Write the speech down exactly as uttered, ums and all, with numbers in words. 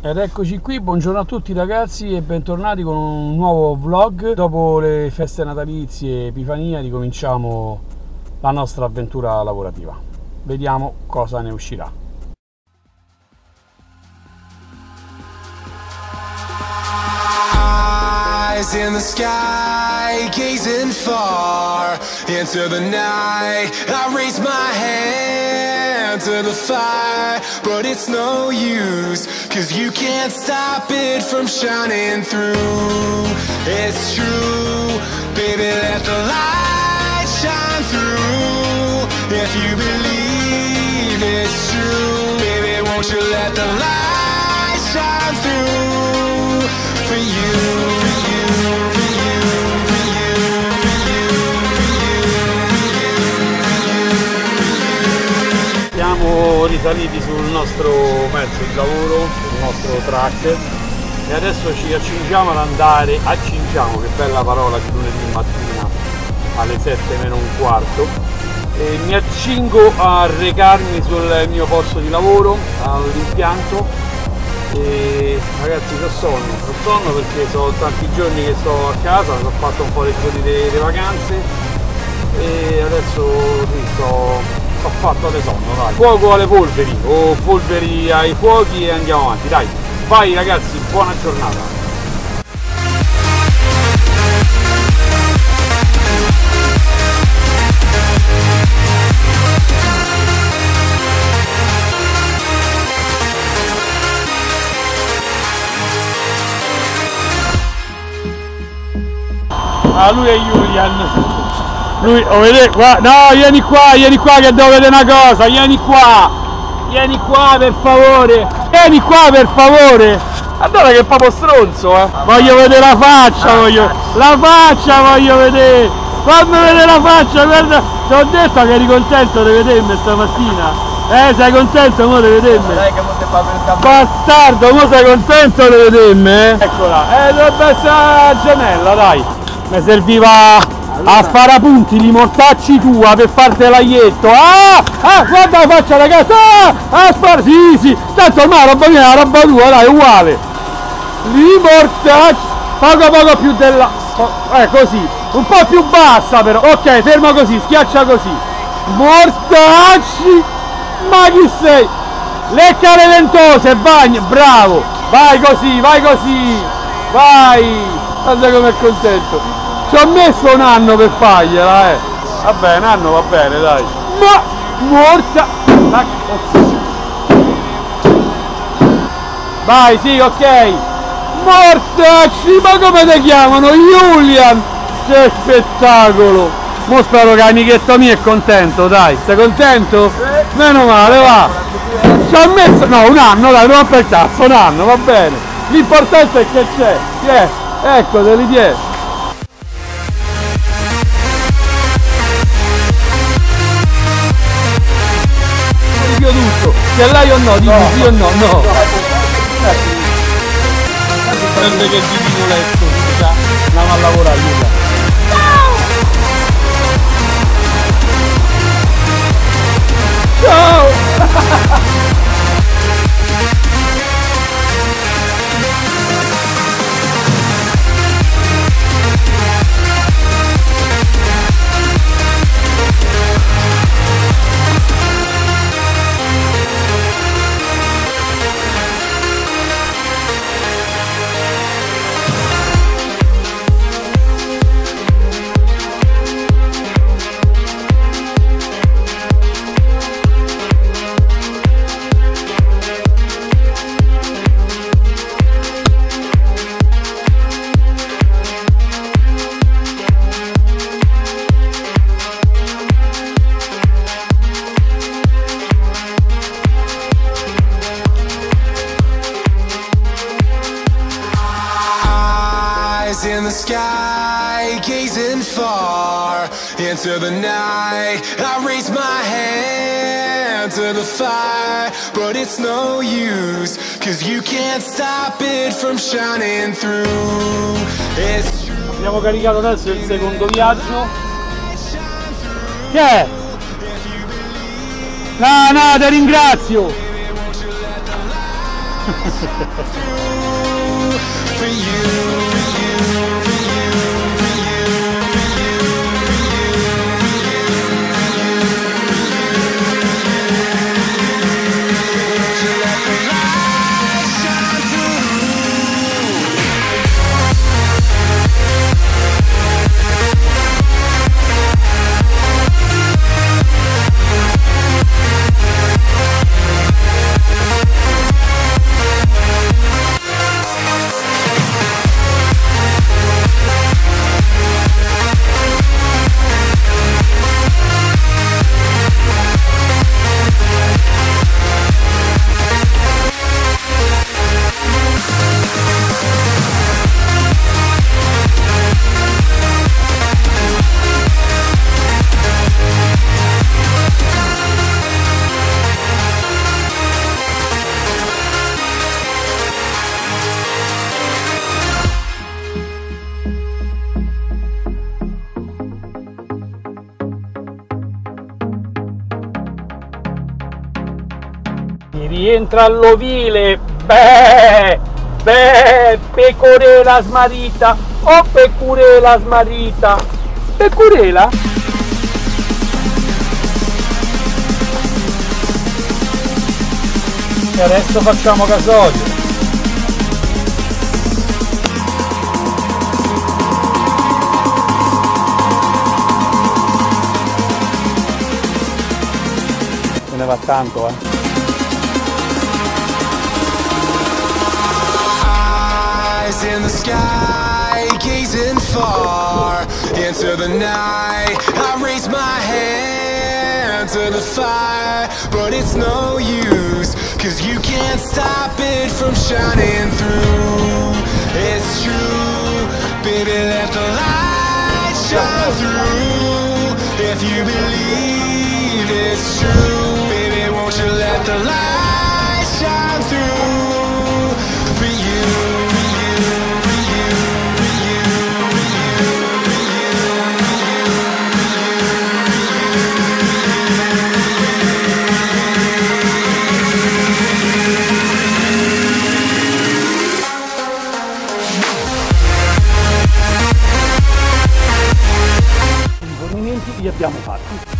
Ed eccoci qui, buongiorno a tutti ragazzi e bentornati con un nuovo vlog. Dopo le feste natalizie Epifania ricominciamo la nostra avventura lavorativa. Vediamo cosa ne uscirà. Eyes in the sky, gazing far into the night. I raise my hand to the fire, but it's no use, cause you can't stop it from shining through. It's true, baby, let the light shine through. If you believe it's true, baby, won't you let the light shine through for you. Siamo risaliti sul nostro mezzo di lavoro, sul nostro track, e adesso ci accingiamo ad andare, accingiamo, che bella parola di lunedì mattina alle sette meno un quarto, e mi accingo a recarmi sul mio posto di lavoro, all'impianto, e ragazzi ho sonno, ho sonno perché sono tanti giorni che sto a casa, mi ho fatto un po' le giorni delle vacanze e adesso sì, sto... ho fatto le sonno, dai. Fuoco alle polveri o polveri ai fuochi e andiamo avanti, dai. Vai ragazzi, buona giornata. Ah, lui è Julian. Lui, oh, vedete, qua, no, vieni qua, vieni qua che devo vedere una cosa, vieni qua, vieni qua per favore, vieni qua per favore, guarda che è proprio stronzo, eh, voglio vedere la faccia, voglio, la faccia voglio vedere, fammi vedere la faccia, guarda, ti ho detto che eri contento di vedermi stamattina, eh, sei contento mo di vedermi? Dai che mo te fa per bastardo, mo sei contento di vedermi, eh? Eccola, eh, dovrebbe essere gemella, dai, mi serviva... a sparapunti li mortacci tua per farti l'aglietto. Ah! Ah! Guarda la faccia ragazzi! Ah! Ah! Spara! Sì! Sì! Tanto ormai la roba mia è la roba tua, dai, uguale! Li mortacci! Poco poco più della... Eh, così! Un po' più bassa però! Ok, ferma così, schiaccia così! Mortacci! Ma chi sei? Leccare ventose, bagno! Bravo! Vai così, vai così! Vai! Guarda com'è contento! Ci ho messo un anno per fargliela, eh! Va bene, un anno va bene, dai! Ma morta! Vai, sì, ok! Mortacci! Ma come ti chiamano? Julian! Che spettacolo! Mo spero che l'amichetto mio è contento, dai! Sei contento? Meno male, va! Ci ho messo... no, un anno, dai, non per cazzo, un anno, va bene! L'importante è che c'è! Yeah. Ecco, te li tieni! Tutto, se l'hai o no, dimmi sì o no, no. Prende che divino letto, già, andiamo a lavorare, Luca. Ciao! Ciao! In the sky, gazing far into the night. I raise my hand to the fire, but it's no use, cause you can't stop it from shining through. It's true. Abbiamo caricato adesso il secondo viaggio. Che è? No, no, ti ringrazio. Rientra all'ovile, beh, beh, pecorela smarrita, oh pecorela smarrita, pecorela? E adesso facciamo gasolio. Se ne va tanto, eh. In the sky, gazing far into the night, I raise my hand to the fire, but it's no use, cause you can't stop it from shining through. It's true, baby, let the light shine through. If you believe it's true, baby, won't you let the light shine through for you. Li abbiamo fatti.